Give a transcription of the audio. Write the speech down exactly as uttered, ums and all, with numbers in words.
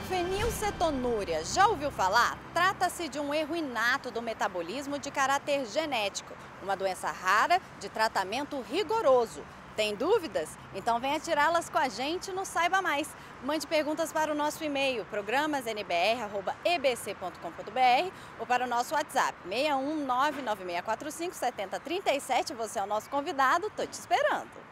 Fenilcetonúria, já ouviu falar? Trata-se de um erro inato do metabolismo de caráter genético, uma doença rara de tratamento rigoroso. Tem dúvidas? Então venha tirá-las com a gente no Saiba Mais. Mande perguntas para o nosso e-mail, programas n b r arroba e b c ponto com ponto b r ou para o nosso WhatsApp, seis um nove nove seis quatro cinco sete zero três sete. Você é o nosso convidado, tô te esperando.